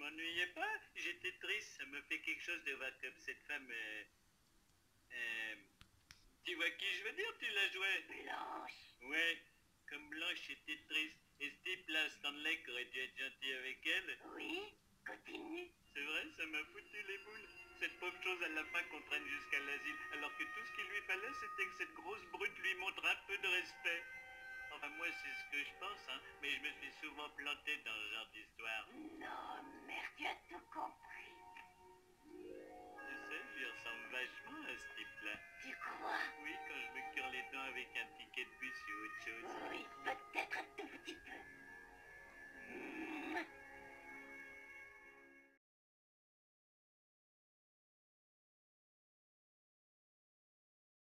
m'ennuyais pas, j'étais triste, ça me fait quelque chose de voir comme cette femme... euh, tu vois qui je veux dire, tu la jouais? Blanche. Ouais, comme Blanche était triste. Et ce type-là, Stanley, qui aurait dû être gentil avec elle. Oui, continue. C'est vrai, ça m'a foutu les boules. Cette pauvre chose à la fin qu'on traîne jusqu'à l'asile, alors que tout ce qu'il lui fallait, c'était que cette grosse brute lui montre un peu de respect. Enfin, moi, c'est ce que je pense, hein, mais je me suis souvent planté dans ce genre d'histoire. Non, merde, tu as tout compris. Tu sais, je lui ressemble vachement à ce type-là. Tu crois? Oui, quand je me cure les dents avec un ticket de bus ou autre chose. Oui, peut-être tout